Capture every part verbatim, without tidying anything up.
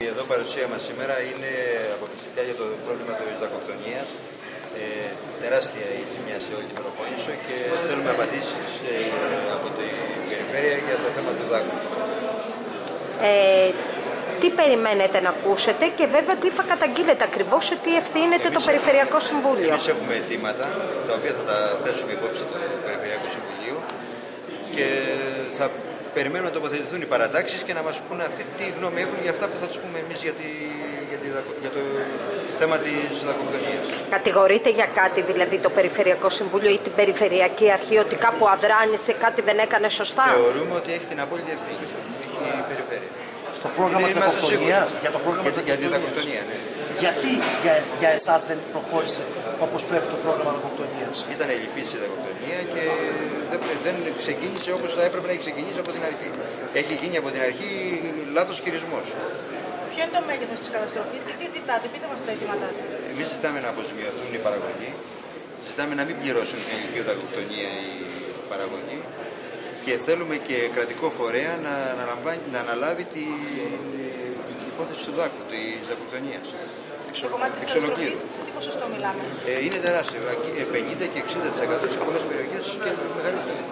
Εδώ παρουσία μας σήμερα είναι αποκλειστικά για το πρόβλημα της δακοκτονίας. Ε, τεράστια η ζημιά σε όλη την Πελοπόννησο και θέλουμε απαντήσεις ε, από την περιφέρεια για το θέμα του δάκου. Ε, τι περιμένετε να ακούσετε και βέβαια τι θα καταγγείλετε ακριβώς, ότι ευθύνεται εμείς, το Περιφερειακό Συμβούλιο. Εμείς έχουμε αιτήματα τα οποία θα τα θέσουμε υπόψη του Περιφερειακού Συμβουλίου και θα περιμένουμε να τοποθετηθούν οι παρατάξεις και να μας πούνε αυτή τι γνώμη έχουν για αυτά που θα τους πούμε εμείς για, τη, για, τη, για το θέμα της δακοκτονίας. Κατηγορείτε για κάτι δηλαδή το Περιφερειακό Συμβούλιο ή την Περιφερειακή Αρχή ότι κάπου αδράνησε, κάτι δεν έκανε σωστά? Θεωρούμε ότι έχει την απόλυτη ευθύνη. Έχει η Περιφέρεια. Στο πρόγραμμα της δακοκτονίας, για το πρόγραμμα για, για τη δακοκτονία, ναι. Γιατί για, για εσάς δεν προχώρησε όπως πρέπει το πρόγραμμα δακοκτονίας? Ήταν ελλειπής η δακοκτονία και δεν, δεν ξεκίνησε όπως θα έπρεπε να έχει ξεκινήσει από την αρχή. Έχει γίνει από την αρχή λάθος χειρισμός. Ποιο είναι το μέγεθος της καταστροφής και τι ζητάτε, πείτε μας τα αιτήματά σας. Εμείς ζητάμε να αποζημιωθούν οι παραγωγοί, ζητάμε να μην πληρώσουν την ηλικία δακοκτονία οι παραγωγοί και θέλουμε και κρατικό φορέα να, να αναλάβει την, την υπόθεση του δάκου, της δακοκτονίας. Το κομμάτι της καταστροφής, σε τι ποσοστό μιλάμε? Ε, είναι τεράστιο, πενήντα και εξήντα τοις εκατό σε πολλές περιοχές και μεγαλύτερο.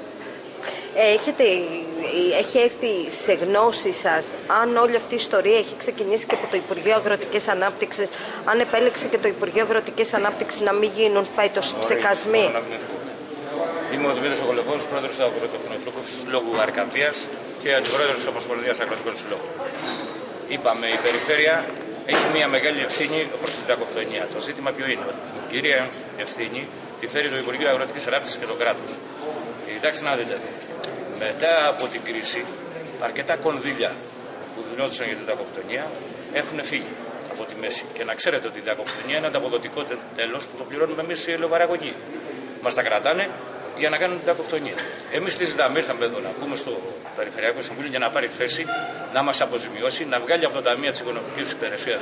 Έχετε, έχει έρθει σε γνώση σας αν όλη αυτή η ιστορία έχει ξεκινήσει και από το Υπουργείο Αγροτικής Ανάπτυξης, αν επέλεξε και το Υπουργείο Αγροτικής Ανάπτυξης να μην γίνουν φέτος ψεκασμοί? Είμαι ο Δημήτρης Ογολεφός, πρόεδρος του Αγροτοκτηνοτρόφου Συλλόγου Αρκαδίας και αντιπρόεδρος της Ομοσπονδίας Αγροτικών Συλλόγων. Είπαμε, η περιφέρεια έχει μια μεγάλη ευθύνη προς την δακοκτονία. Το ζήτημα ποιο είναι? Την κυρία ευθύνη τη φέρει το Υπουργείο Αγροτικής Ανάπτυξης και το κράτος. Κοιτάξτε να δείτε, μετά από την κρίση, αρκετά κονδύλια που δινόντουσαν για την δακοκτονία έχουν φύγει από τη μέση. Και να ξέρετε ότι η δακοκτονία είναι ανταποδοτικό τέλος που το πληρώνουμε εμείς οι ελαιοπαραγωγοί. Μας τα κρατάνε για να κάνουν την δακοκτονία. Εμείς τι ζητάμε? Ήρθαμε εδώ να πούμε στο Περιφερειακό Συμβούλιο για να πάρει θέση, να μας αποζημιώσει, να βγάλει από το Ταμείο της Οικονομικής Υπηρεσίας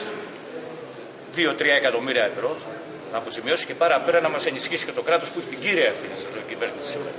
δύο με τρία εκατομμύρια ευρώ, να αποζημιώσει και παραπέρα να μας ενισχύσει και το κράτος που έχει την κύρια ευθύνη στην κυβέρνηση σήμερα.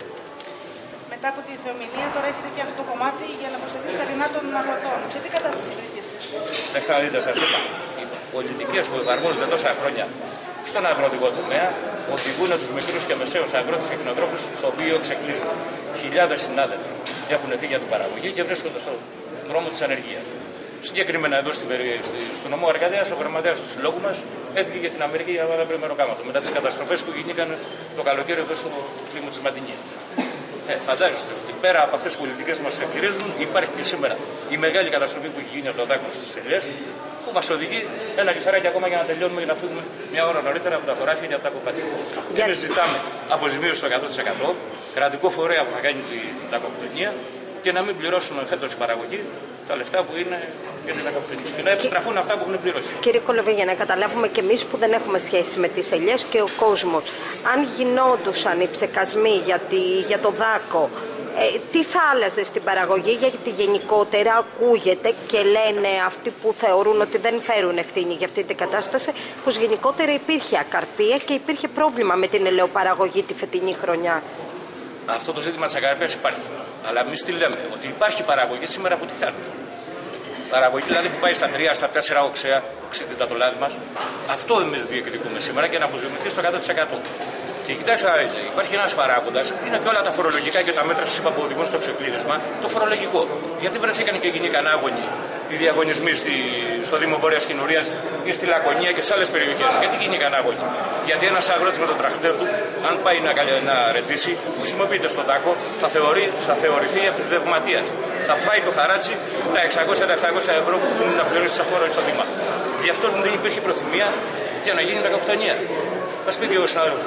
Μετά από τη θεομηνία, τώρα έχετε και αυτό το κομμάτι για να προστατεύσετε τα δεινά των αγροτών. Σε τι κατάσταση βρίσκεστε? Εντάξει, να δείτε, σας είπα, οι πολιτικές που εφαρμόζονται τόσα χρόνια στον αγροτικό τομέα οδηγούν τους μικρούς και μεσαίους αγρότες και κτηνοτρόφους στο οποίο ξεκλείζουν. Χιλιάδες συνάδελφοι έχουν φύγει για την παραγωγή και βρίσκονται στον δρόμο της ανεργίας. Συγκεκριμένα εδώ στην περιοχή, στο νομό Αρκαδίας, ο γραμματέας του συλλόγου μας έφυγε για την Αμερική για ένα πρίμερο κάματο μετά τις καταστροφές που γίνηκαν το καλοκαίρι εδώ στο κλίμα της Μαντινίας. Ε, φαντάζεστε ότι πέρα από αυτές τις πολιτικές που μας εκπηρίζουν, υπάρχει και σήμερα η μεγάλη καταστροφή που έχει γίνει από το δάκο στις ελιές, που μας οδηγεί ένα λιθαράκι ακόμα για να τελειώνουμε και να φύγουμε μια ώρα νωρίτερα από τα χωράφια και από τα κοπάτια. Για... Εμείς ζητάμε αποζημίωση στο εκατό τοις εκατό, κρατικό φορέα που θα κάνει την δακοκτονία και να μην πληρώσουν φέτος η παραγωγή τα λεφτά που είναι για την δακοκτονία. Και να επιστραφούν αυτά που έχουν πληρώσει. Κύριε Κολοβέ, για να καταλάβουμε και εμείς που δεν έχουμε σχέση με τις ελιές και ο κόσμος, αν γινόντουσαν οι ψεκασμοί για, τη, για το δάκο, ε, τι θα άλλαζε στην παραγωγή? Γιατί γενικότερα ακούγεται και λένε αυτοί που θεωρούν ότι δεν φέρουν ευθύνη για αυτή την κατάσταση, πως γενικότερα υπήρχε ακαρπία και υπήρχε πρόβλημα με την ελαιοπαραγωγή τη φετινή χρονιά. Αυτό το ζήτημα της ακαρπίας υπάρχει. Αλλά εμείς τι λέμε? Ότι υπάρχει παραγωγή σήμερα που τη χάνει. Παραγωγή δηλαδή που πάει στα τρία, στα τέσσερα οξέα, οξύτητα το λάδι μας. Αυτό εμείς διεκδικούμε σήμερα και να αποζημιωθεί στο εκατό τοις εκατό. Και κοιτάξτε να δείτε, υπάρχει ένας παράγοντας, είναι και όλα τα φορολογικά και τα μέτρα που είπα που οδηγούν στο ξεκλήρισμα, το φορολογικό. Γιατί βρεθήκαν και γίνηκαν άγωνοι οι διαγωνισμοί στη, στο Δήμο Βόρειας Κοινουρίας ή στη Λακωνία και σε άλλες περιοχές? Γιατί γίνηκαν άγωνοι? Γιατί ένας αγρότης με τον τρακτέρ του, αν πάει να, να ρετήσει, χρησιμοποιείται στο δάκο, θα, θεωρεί, θα θεωρηθεί επιδευματίας. Θα φάει το χαράτσι τα εξακόσια με επτακόσια ευρώ που είναι να πληρώσει σαν φόρο εισόδημα. Γι' αυτό δεν υπήρχε προθυμία για να γίνει δακοκτονία. Μας πει και ο συνάδελφος.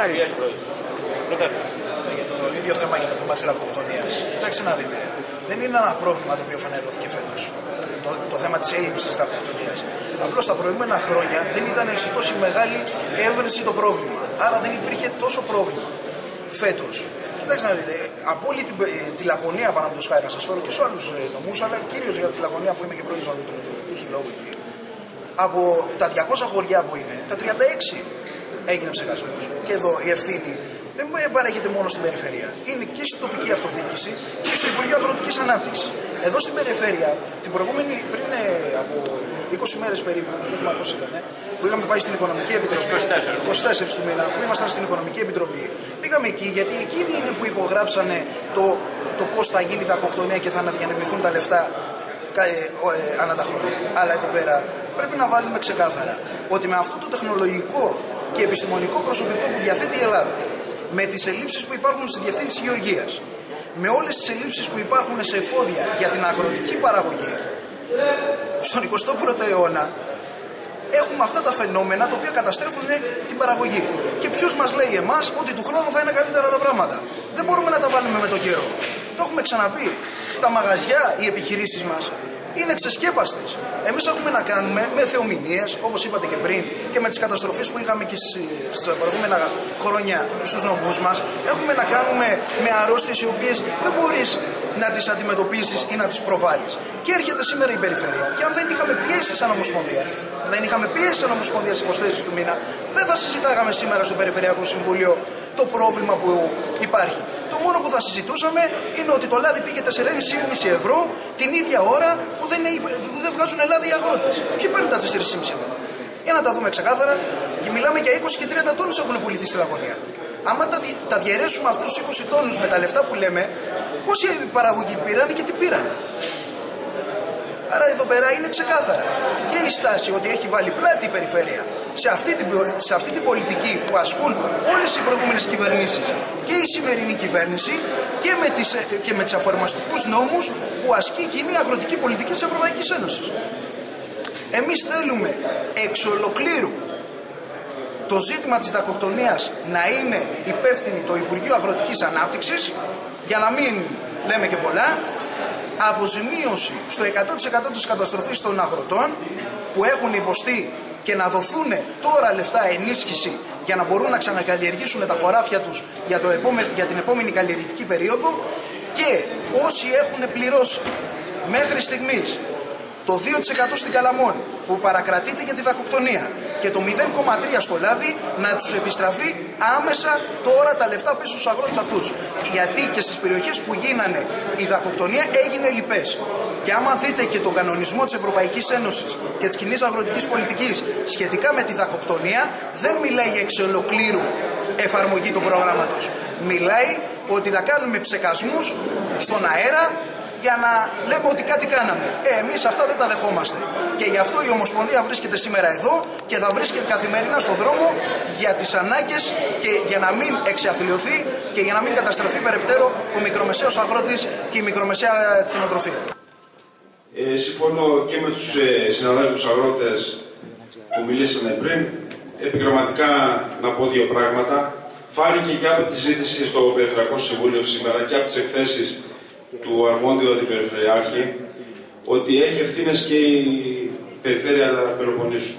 Για το ίδιο θέμα, για το θέμα της δακοκτονίας. Κοιτάξτε να δείτε, δεν είναι ένα πρόβλημα το οποίο φανερώθηκε φέτος. Το, το θέμα της έλλειψης της δακοκτονίας. Απλώς τα προηγούμενα χρόνια δεν ήταν σε τόση μεγάλη έβρεση το πρόβλημα. Άρα δεν υπήρχε τόσο πρόβλημα. Φέτος, κοιτάξτε να δείτε, από όλη τη, τη Λακωνία, παραδείγματος χάρη, να σας φέρω και σε άλλους νομούς, αλλά κυρίως για τη Λακωνία που είμαι και πρόεδρος του Αγροτικού Συλλόγου εκεί. Από τα διακόσια χωριά που είναι, τα τριάντα έξι έγινε ψεκασμός. Και εδώ η ευθύνη δεν παρέχεται μόνο στην περιφέρεια. Είναι και στην τοπική αυτοδιοίκηση και στο Υπουργείο Αγροτικής Ανάπτυξης. Εδώ στην περιφέρεια, την προηγούμενη, πριν από είκοσι μέρες περίπου, δεν θυμάμαι πώς ήταν, που είχαμε πάει στην Οικονομική Επιτροπή. είκοσι τέσσερις του μήνα, που ήμασταν στην Οικονομική Επιτροπή. Πήγαμε εκεί γιατί εκείνοι είναι που υπογράψανε το, το πώς θα γίνει η δακοκτονία και θα αναδιανεμηθούν τα λεφτά ε, ε, ανά τα χρόνια. Αλλά εδώ πέρα πρέπει να βάλουμε ξεκάθαρα ότι με αυτό το τεχνολογικό και επιστημονικό προσωπικό που διαθέτει η Ελλάδα, με τις ελλείψεις που υπάρχουν στη Διευθύνση Γεωργίας, με όλες τις ελλείψεις που υπάρχουν σε εφόδια για την αγροτική παραγωγή, στον εικοστό πρώτο αιώνα έχουμε αυτά τα φαινόμενα τα οποία καταστρέφουν την παραγωγή. Και ποιος μας λέει εμάς ότι του χρόνου θα είναι καλύτερα τα πράγματα? Δεν μπορούμε να τα βάλουμε με τον καιρό. Το έχουμε ξαναπεί. Τα μαγαζιά, οι επιχειρήσεις μας είναι ξεσκέπαστες. Εμείς έχουμε να κάνουμε με θεομηνίες, όπως είπατε και πριν, και με τις καταστροφές που είχαμε και στα προηγούμενα χρόνια στους νομούς μας. Έχουμε να κάνουμε με αρρώστιες οι οποίες δεν μπορείς να τις αντιμετωπίσεις ή να τις προβάλλεις. Και έρχεται σήμερα η περιφέρεια. Και αν δεν είχαμε πιέσει σαν Ομοσπονδία, δεν είχαμε πιέσει σαν Ομοσπονδία στις είκοσι τέσσερις του μήνα, δεν θα συζητάγαμε σήμερα στο Περιφερειακό Συμβούλιο το πρόβλημα που υπάρχει. Το μόνο που θα συζητούσαμε είναι ότι το λάδι πήγε τέσσερα κόμμα πέντε ευρώ την ίδια ώρα που δεν, που δεν βγάζουν λάδι οι αγρότες. Ποιοι παίρνουν τα τέσσερα κόμμα πέντε ευρώ? Για να τα δούμε ξεκάθαρα, και μιλάμε για είκοσι και τριάντα τόνους έχουν πουληθεί στη Λαγωνία. Άμα τα, τα διαιρέσουμε αυτούς τους είκοσι τόνους με τα λεφτά που λέμε, πόσοι παραγωγοί πήραν και τι πήραν? Άρα εδώ πέρα είναι ξεκάθαρα και η στάση ότι έχει βάλει πλάτη η περιφέρεια σε αυτή την, σε αυτή την πολιτική που ασκούν όλες οι προηγούμενες κυβερνήσεις και η σημερινή κυβέρνηση και με, τις, και με τις αφορμαστικούς νόμους που ασκεί η κοινή αγροτική πολιτική της Ευρωπαϊκής Ένωσης. Εμείς θέλουμε εξ ολοκλήρου το ζήτημα της δακοκτονίας να είναι υπεύθυνη το Υπουργείο Αγροτικής Ανάπτυξης, για να μην λέμε και πολλά, αποζημίωση στο εκατό τοις εκατό της καταστροφής των αγροτών που έχουν υποστεί και να δοθούν τώρα λεφτά ενίσχυση για να μπορούν να ξανακαλλιεργήσουν τα χωράφια τους για, το επόμε... για την επόμενη καλλιεργητική περίοδο, και όσοι έχουν πληρώσει μέχρι στιγμής το δύο τοις εκατό στην Καλαμών που παρακρατείται για τη δακοκτονία και το μηδέν κόμμα τρία τοις εκατό στο λάδι, να τους επιστραφεί άμεσα τώρα τα λεφτά πίσω στους αγρότες αυτούς. Γιατί και στις περιοχές που γίνανε η δακοκτονία έγινε λιπές. Και άμα δείτε και τον κανονισμό της Ευρωπαϊκής Ένωσης και της κοινής αγροτικής πολιτικής σχετικά με τη δακοκτονία, δεν μιλάει για εξ ολοκλήρου εφαρμογή του προγράμματος. Μιλάει ότι θα κάνουμε ψεκασμούς στον αέρα για να λέμε ότι κάτι κάναμε. Ε, εμείς αυτά δεν τα δεχόμαστε. Και γι' αυτό η Ομοσπονδία βρίσκεται σήμερα εδώ και θα βρίσκεται καθημερινά στον δρόμο για τις ανάγκες και για να μην εξαθλιωθεί και για να μην καταστραφεί περαιτέρω ο μικρομεσαίος αγρότης και η μικρομεσαία κτηνοτροφία. Ε, συμφωνώ και με τους ε, συναδέλφους αγρότες που μιλήσανε πριν. Επιγραμματικά να πω δύο πράγματα. Φάνηκε και από τη συζήτηση στο Περιφερειακό Συμβούλιο σήμερα και από τις εκθέσεις του αρμόδιου αντιπεριφερειάρχη ότι έχει ευθύνες και η Περιφέρεια Πελοποννήσου.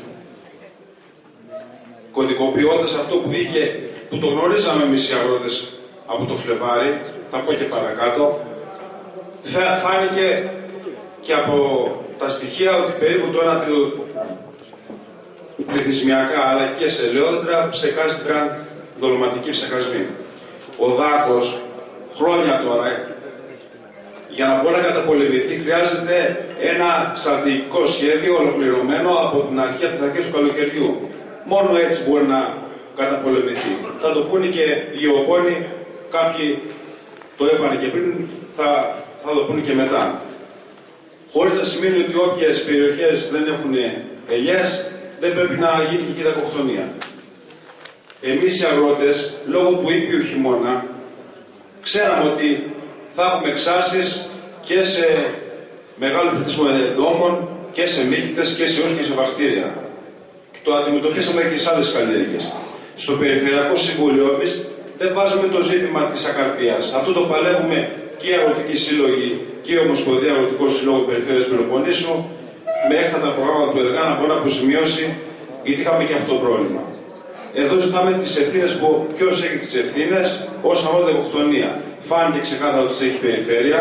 Κωδικοποιώντας αυτό που βγήκε, που το γνωρίζαμε εμείς οι αγρότες από το Φλεβάρι, θα πω και παρακάτω, φάνηκε και από τα στοιχεία ότι περίπου το ένα τρίτο πληθυσμιακά αλλά και σε ελαιόδεντρα ψεκάστηκαν δολωματικοί ψεκασμοί. Ο δάκος χρόνια τώρα, για να μπορεί να καταπολεμηθεί, χρειάζεται ένα στρατηγικό σχέδιο ολοκληρωμένο από την αρχή, από τις αρχές του καλοκαιριού. Μόνο έτσι μπορεί να καταπολεμηθεί. Θα το πούνε και οι γεωπόνοι, κάποιοι το έπανε και πριν, θα, θα το πούνε και μετά. Χωρίς να σημαίνει ότι όποιες περιοχές δεν έχουν ελιές, δεν πρέπει να γίνει και η δακοκτονία. Εμείς οι αγρότες, λόγω του ήπιου χειμώνα, ξέραμε ότι θα έχουμε εξάρσεις και σε μεγάλο πληθυσμό εντόμων και σε μύκητες και σε ους και σε βακτήρια. Και το αντιμετωπίσαμε και σε άλλες καλλιέργειες. Στο Περιφερειακό Συμβούλιο εμείς δεν βάζουμε το ζήτημα της ακαρπίας. Αυτό το παλεύουμε και οι αγροτικοί σύλλογοι και η Ομοσπονδία Αγροτικού Συλλόγου Περιφέρειας Πελοποννήσου με έκτατα προγράμματα του ΕΔΓΑ να μπορεί να αποζημιώσει, γιατί είχαμε και αυτό το πρόβλημα. Εδώ ζητάμε τις ευθύνες που ποιος έχει τις ευθύνες όσον αφορά την δακοκτονία. Φάνηκε ξεκάθαρα ότι έχει περιφέρεια.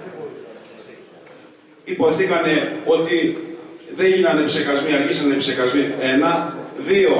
Υποθήκανε ότι δεν γίνανε ψεκασμοί, αργήσανε ψεκασμοί. Ένα. Δύο.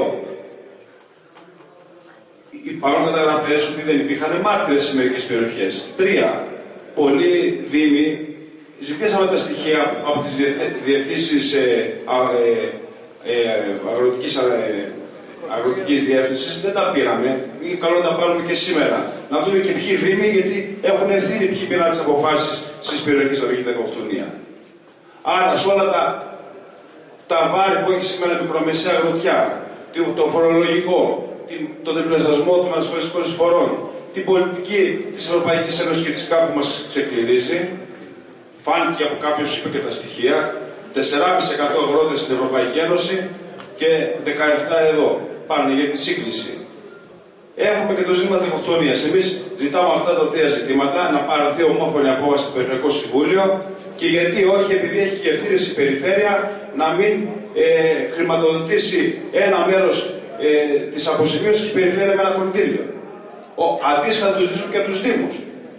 Υπάρχουν καταγραφές ότι δεν υπήρχαν μάρτυρες σε μερικές περιοχές. Τρία. Πολλοί δήμοι ζητήσαμε τα στοιχεία από τις διευθύνσεις ε, ε, ε, αγροτικής, ε, αγροτικής διεύθυνσης, δεν τα πήραμε. Είναι καλό να τα πάρουμε και σήμερα. Να δούμε και ποιοι δήμοι, γιατί έχουν ευθύνη ποιοι πήραν τις αποφάσεις στις περιοχές από την δεκοκτονία. Άρα, σε όλα τα, τα βάρη που έχει σήμερα η μικρομεσαία αγροτιά, το φορολογικό, τον τριπλασιασμό των ασφαλιστικών εισφορών, την πολιτική της Ευρωπαϊκής Ένωσης και της ΚΑΠ που μας ξεκληρίζει, φάνηκε από κάποιος, είπε και τα στοιχεία, τέσσερα κόμμα πέντε τοις εκατό αγρότες στην Ευρωπαϊκή Ένωση και δεκαεπτά εδώ, πάνε για τη σύγκληση. Έχουμε και το ζήτημα της δεκοκτονίας. Εμείς ζητάμε αυτά τα τρία ζητήματα, να πάρει ομόφωνη απόφαση στο Περιφερειακό Συμβούλιο και γιατί όχι, επειδή έχει και ευθύνες η Περιφέρεια, να μην ε, χρηματοδοτήσει ένα μέρος ε, της αποζημίωσης η Περιφέρεια με ένα κονδύλιο. Αντίστοιχα να τους ζητήσουν και από τους Δήμους.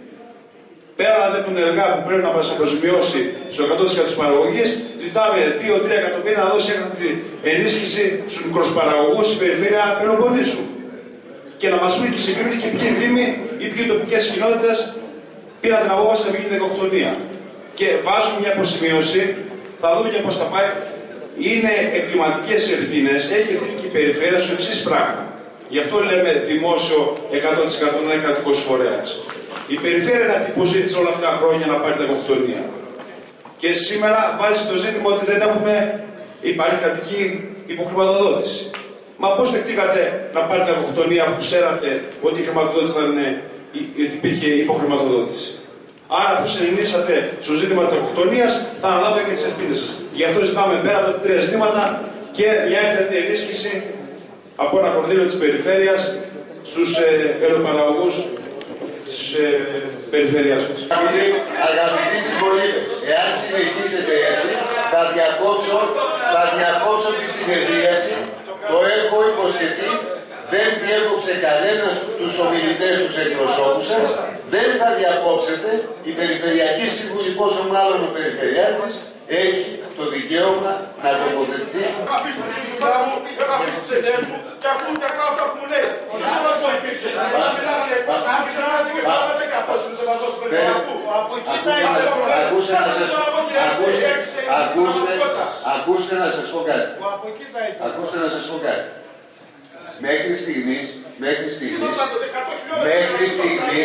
Πέρα δε τον εργά που πρέπει να μας αποζημιώσει στο εκατό τοις εκατό της παραγωγής, ζητάμε δύο με τρία εκατομμύρια να δώσει έκτακτη ενίσχυση στους μικροσπαραγωγούς στην περιφέρεια Πελοποννήσου. Και να μας πει και συγκρίνει και ποιοι δήμοι ή ποιοι τοπικές κοινότητες πήραν την απόφαση να μην γίνει δεκοκτονία. Και βάζουμε μια αποζημίωση, θα δούμε και πώς θα πάει. Είναι εγκληματικές ευθύνες, έχει ευθύνη και η περιφέρεια στο εξής πράγμα. Γι' αυτό λέμε δημόσιο εκατό τοις εκατό να είναι κρατικός φορέας. Η περιφέρεια είναι αυτή που ζήτησε όλα αυτά τα χρόνια να πάρει δεκοκτονία. Και σήμερα βάζει το ζήτημα ότι δεν έχουμε υπάρχει κρατική υποχρηματοδότηση. Μα πώς δεχτήκατε να πάρετε δεκοκτονία αφού ξέρατε ότι η χρηματοδότηση θα είναι, ότι υπήρχε υποχρηματοδότηση. Άρα, αφού συνεννήσατε στο ζήτημα της δεκοκτονίας, θα αναλάβετε και τις ευθύνες σας. Γι' αυτό ζητάμε πέρα από τα τρία ζητήματα και μια έκτακτη ενίσχυση από ένα κονδύλιο της περιφέρειας στους ε, ελαιοπαραγωγούς της ε, περιφέρειας μας. Αγαπητοί συμπολίτες, εάν συνεχίσετε έτσι, θα διακόψω, θα διακόψω τη συνεδρίαση. Το έχω υποσχεθεί, δεν διέκοψε κανένας τους ομιλητές, τους εκπροσώπους σας, δεν θα διακόψετε. Η Περιφερειακή Σύμβουλη, πόσο μάλλον ο Περιφερειάρχης, έχει το δικαίωμα να τοποθετηθεί. Θα αφήσω την δουλειά μου, θα αφήσω τις ελιές μου και ακούω και ακούω αυτά που μου λέει. Δεν σε μας βοηθήσει. Όταν μιλάμε για εκπρόσωπο, ξέρετε και σέβατε καθώς είναι σεβατός του Περιφερειακού. Από εκεί τα είναι. Ακούστε να σας ακούστε να σας πω κάτι. Ακούστε να σας πω κάτι. Μέχρι στιγμής, μέχρι στιγμής, μέχρι στιγμής,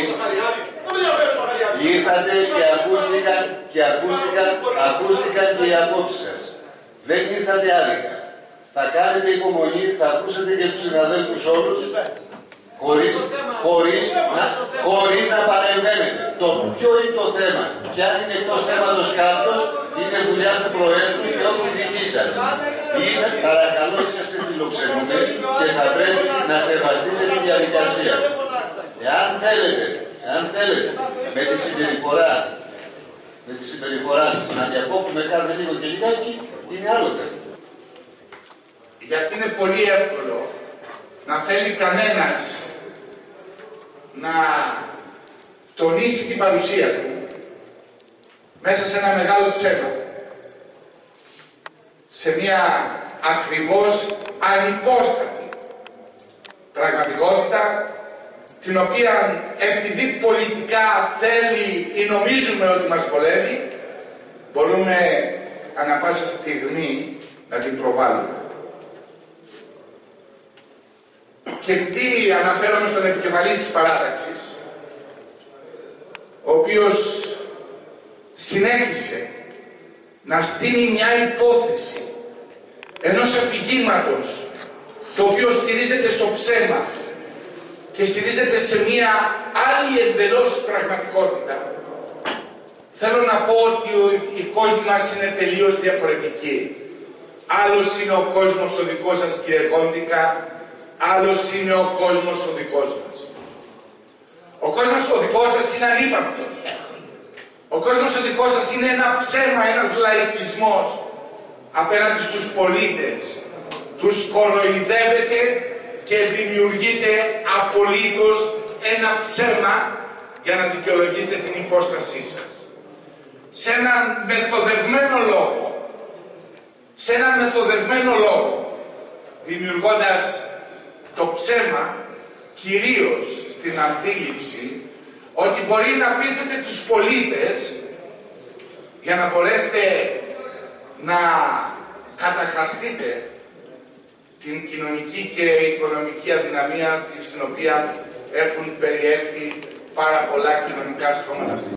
ήρθατε και ακούστηκαν και ακούστηκαν, ακούστηκαν και οι απόψεις σας. Δεν ήρθατε άδικα. Θα κάνετε υπομονή, θα ακούσετε και τους συναδέλφους όλους, χωρίς, χωρίς, να, χωρίς να παρεμβαίνετε. Το ποιο είναι το θέμα. Και αν είναι εκτός θέματος κάποιος, είναι δουλειά του Προέδρου και όχι δική σας. Είστε, παρακαλώ, είσαστε φιλοξενούμενοι και θα πρέπει να σεβαστείτε τη διαδικασία. Εάν θέλετε, εάν θέλετε, με τη συμπεριφορά, με τη συμπεριφορά να διακόπτουμε κάθε λίγο και λιγάκι, είναι άλλο θέμα. Γιατί είναι πολύ εύκολο να θέλει κανένας να τονίσει την παρουσία του μέσα σε ένα μεγάλο ψέμα, σε μια ακριβώς ανυπόστατη πραγματικότητα, την οποία επειδή πολιτικά θέλει ή νομίζουμε ότι μας βολεύει, μπορούμε ανά πάσα στιγμή να την προβάλλουμε. Και επειδή αναφέρομαι στον επικεφαλής της παράταξης, ο οποίος συνέχισε να στείλει μια υπόθεση ενός αφηγήματος το οποίο στηρίζεται στο ψέμα και στηρίζεται σε μια άλλη εντελώς πραγματικότητα. Θέλω να πω ότι η κόσμη μας είναι τελείως διαφορετική. Άλλος είναι ο κόσμος ο δικός σας, κύριε Κόντικα, άλλος είναι ο κόσμος ο δικός μας. Ο κόσμος ο δικός σας είναι ανύπαρκτος. Ο κόσμος ο δικός σας είναι ένα ψέμα, ένας λαϊκισμός απέναντι στους πολίτες. Τους κοροϊδεύετε και δημιουργείτε απολύτως ένα ψέμα για να δικαιολογήσετε την υπόστασή σας. Σε έναν μεθοδευμένο λόγο, σε έναν μεθοδευμένο λόγο, δημιουργώντας το ψέμα κυρίως στην αντίληψη ότι μπορεί να πείθετε τους πολίτες για να μπορέσετε να καταχραστείτε την κοινωνική και οικονομική αδυναμία στην οποία έχουν περιέλθει πάρα πολλά κοινωνικά στρώματα.